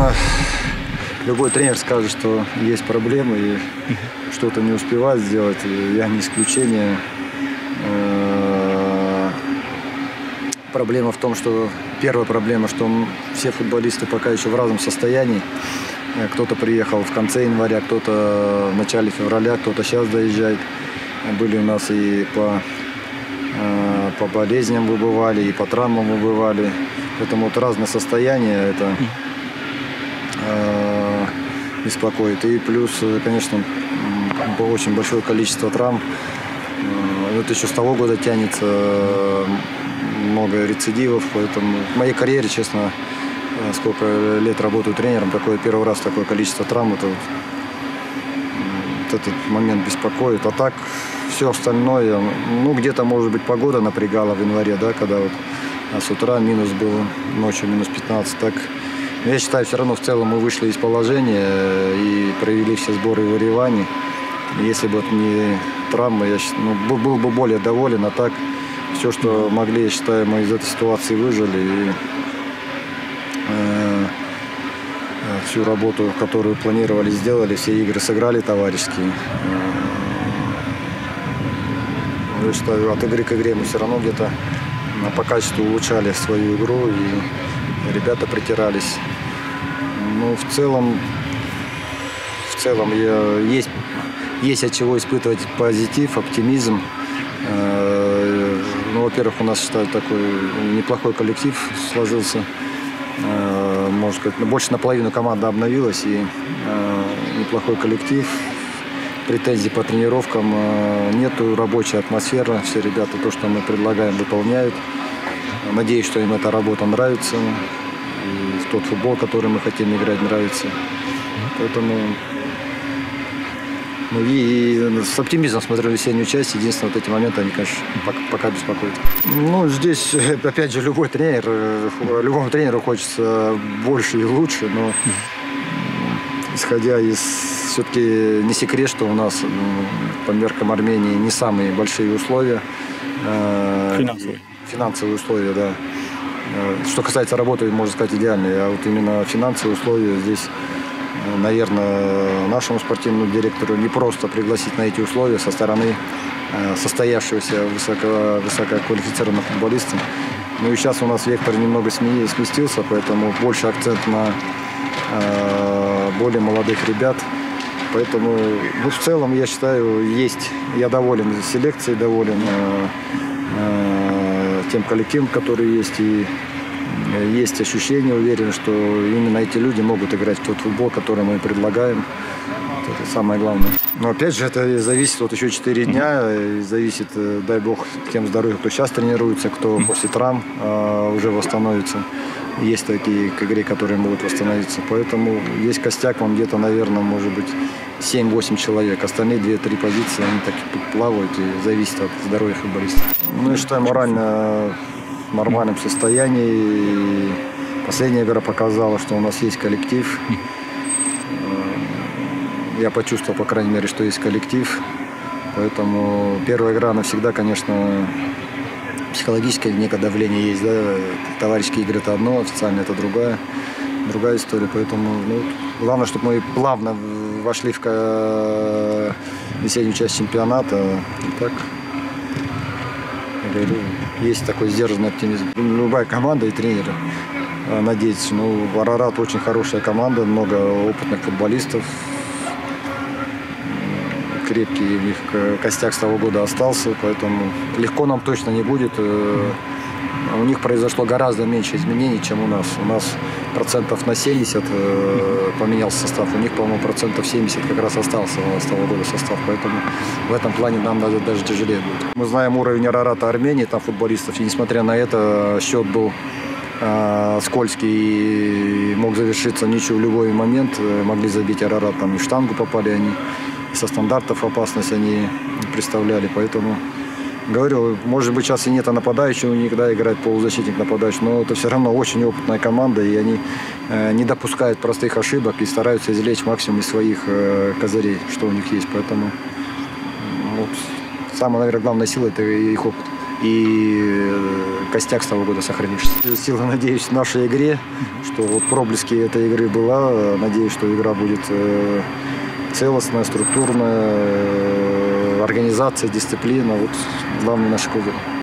конечно, любой тренер скажет, что есть проблемы и что-то не успевает сделать. И я не исключение. Проблема в том, что первая проблема, что все футболисты пока еще в разном состоянии. Кто-то приехал в конце января, кто-то в начале февраля, кто-то сейчас доезжает. Были у нас и по болезням выбывали, и по травмам выбывали. Поэтому вот разное состояние это беспокоит. И плюс, конечно, очень большое количество травм. Это еще с того года тянется, много рецидивов. Поэтому в моей карьере, честно, сколько лет работаю тренером, первый раз такое количество травм. Вот этот момент беспокоит. А так все остальное, где-то, может быть, погода напрягала в январе, да, когда вот с утра минус был, ночью минус 15. Так, я считаю, все равно в целом мы вышли из положения и провели все сборы в Ереване. Если бы вот не травмы, я был бы более доволен. А так, все, что могли, я считаю, мы из этой ситуации выжили. И всю работу, которую планировали, сделали, все игры сыграли товарищеские. Я считаю, от игры к игре мы все равно где-то по качеству улучшали свою игру, и ребята притирались. Ну, в целом есть от чего испытывать позитив, оптимизм. Во-первых, у нас, считаю, такой неплохой коллектив сложился. Можно сказать, больше наполовину команда обновилась, и неплохой коллектив. Претензий по тренировкам нету, рабочая атмосфера. Все ребята то, что мы предлагаем, выполняют. Надеюсь, что им эта работа нравится. И тот футбол, который мы хотим играть, нравится. Поэтому и с оптимизмом смотрю весеннюю часть. Единственное, вот эти моменты, они, конечно, пока беспокоят. Здесь, опять же, любому тренеру хочется больше и лучше, но исходя из... Все-таки не секрет, что у нас по меркам Армении не самые большие условия. Финансовые условия, да. Что касается работы, можно сказать, идеальные. А вот именно финансовые условия здесь, наверное, нашему спортивному директору не просто пригласить на эти условия со стороны состоявшегося высококвалифицированных футболистов. И сейчас у нас вектор немного сместился, поэтому больше акцент на более молодых ребят. Поэтому, в целом, я считаю, я доволен селекцией, доволен тем коллективом, который есть. И есть ощущение, уверен, что именно эти люди могут играть в тот футбол, который мы предлагаем. Вот это самое главное. Но опять же, это зависит от еще 4 дня. И зависит, дай бог, тем здоровьем, кто сейчас тренируется, кто после травм уже восстановится. Есть такие к игре, которые могут восстановиться. Поэтому есть костяк, он где-то, наверное, может быть 7-8 человек. Остальные 2-3 позиции, они так и плавают, и зависит от здоровья футболиста. Я считаю, морально в нормальном состоянии. Последняя игра показала, что у нас есть коллектив. Я почувствовал, по крайней мере, что есть коллектив. Поэтому первая игра, она всегда, конечно, психологическое некое давление есть, да. Товарищеские игры — это одно, официально это другая история. Поэтому главное, чтобы мы плавно вошли в весеннюю часть чемпионата. И так, говорю, есть такой сдержанный оптимизм. Любая команда и тренер надеется. Арарат очень хорошая команда, много опытных футболистов. Крепкий, у них костяк с того года остался, поэтому легко нам точно не будет. У них произошло гораздо меньше изменений, чем у нас. У нас процентов на 70 поменялся состав, у них, по-моему, процентов 70 как раз остался с того года состав, поэтому в этом плане нам даже тяжелее будет. Мы знаем уровень Арарата Армении, там футболистов, и несмотря на это, счет был скользкий и мог завершиться ничью в любой момент. Могли забить Арарат, там и в штангу попали они. Со стандартов опасность они представляли, поэтому говорю, может быть, сейчас и нет нападающего у них, да, играет полузащитник нападающий, но это все равно очень опытная команда, и они не допускают простых ошибок и стараются извлечь максимум из своих козырей, что у них есть, поэтому самая, наверное, главная сила — это их опыт. и костяк с того года сохранившийся. Сильно надеюсь в нашей игре, что вот проблески этой игры была. Надеюсь, что игра будет целостная, структурная, организация, дисциплина. Вот главный наш козырь.